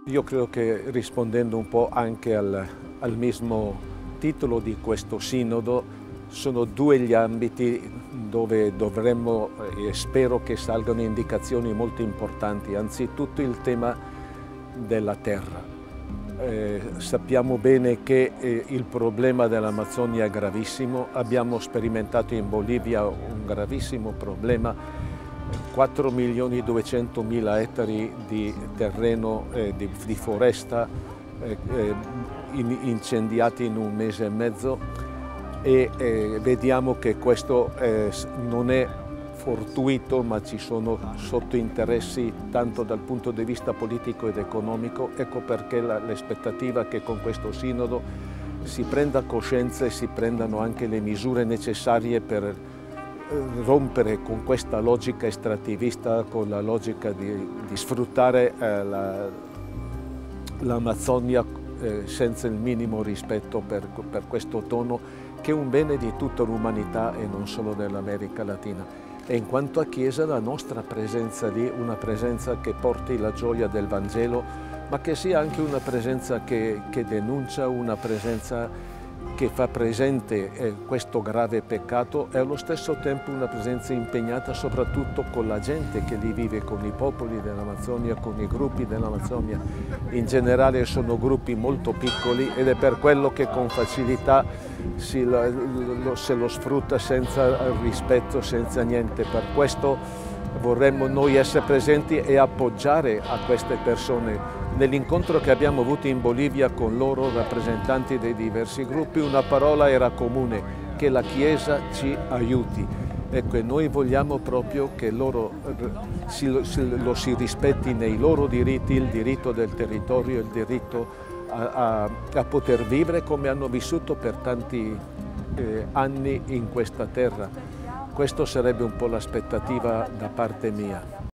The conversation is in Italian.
Io credo che rispondendo un po' anche al mismo titolo di questo sinodo, sono due gli ambiti dove dovremmo e spero che salgano indicazioni molto importanti. Anzitutto il tema della terra. Sappiamo bene che il problema dell'Amazzonia è gravissimo, abbiamo sperimentato in Bolivia un gravissimo problema, 4.200.000 ettari di terreno, di foresta incendiati in un mese e mezzo e vediamo che questo non è fortuito, ma ci sono sottointeressi tanto dal punto di vista politico ed economico. Ecco perché l'aspettativa che con questo sinodo si prenda coscienza e si prendano anche le misure necessarie per rompere con questa logica estrattivista, con la logica di sfruttare l'Amazzonia senza il minimo rispetto per questo tono che è un bene di tutta l'umanità e non solo dell'America Latina. E in quanto a Chiesa, la nostra presenza lì, una presenza che porti la gioia del Vangelo, ma che sia anche una presenza che denuncia, una presenza che fa presente questo grave peccato e allo stesso tempo una presenza impegnata soprattutto con la gente che lì vive, con i popoli dell'Amazzonia, con i gruppi dell'Amazzonia. In generale sono gruppi molto piccoli ed è per quello che con facilità se lo sfrutta senza rispetto, senza niente. Per questo vorremmo noi essere presenti e appoggiare a queste persone. Nell'incontro che abbiamo avuto in Bolivia con loro, rappresentanti dei diversi gruppi, una parola era comune, che la Chiesa ci aiuti. Ecco, e noi vogliamo proprio che loro lo si rispetti nei loro diritti, il diritto del territorio, il diritto a poter vivere come hanno vissuto per tanti anni in questa terra. Questo sarebbe un po' l'aspettativa da parte mia.